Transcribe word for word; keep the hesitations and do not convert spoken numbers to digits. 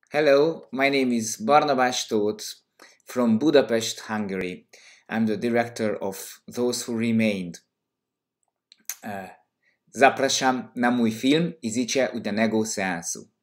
Hello, my name is Barnabás Tóth from Budapest, Hungary. I'm the director of Those Who Remained. E, Zapraszam na mój film i życie udanego seansu.